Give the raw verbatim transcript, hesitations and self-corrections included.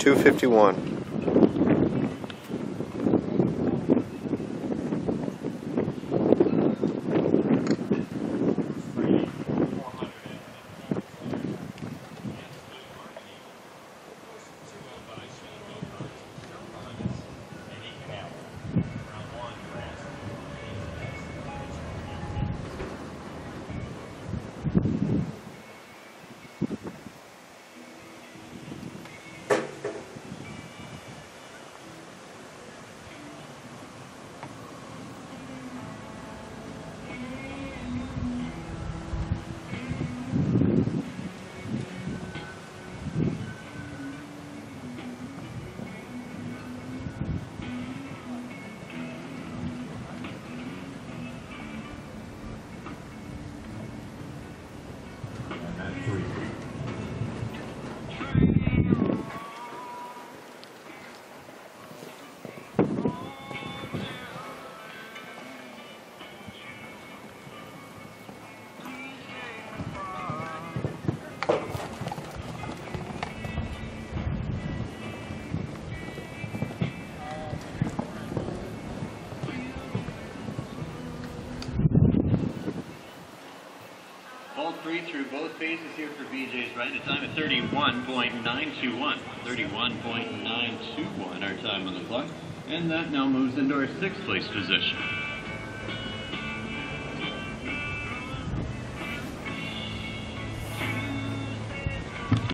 two fifty-one. Three through both phases here for B J's right. A time of thirty-one point nine two one. thirty-one point nine two one our time on the clock. And that now moves into our sixth place position.